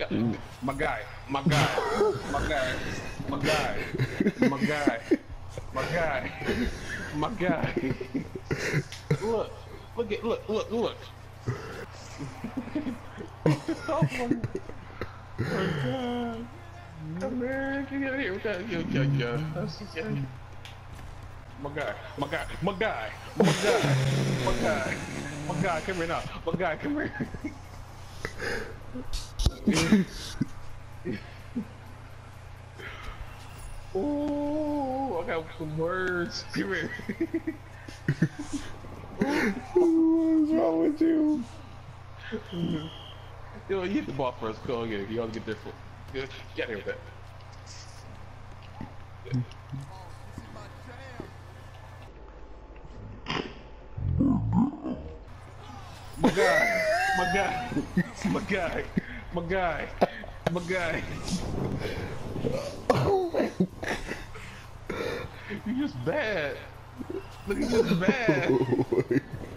My guy, my guy, my guy, my guy, my guy, my guy, my guy. Look, look. Oh my god. Come here, get out of here with that. Yeah. My guy, my guy, my guy, my guy, my guy, my guy, come here now. My guy, come here. Oh, I got some words. Come here. What's wrong with you? Yo, you hit the ball first. Go again. You ought to get there for. Get here with that. My guy, my guy, my guy, my guy, my guy. You're just bad. Look, you're just bad.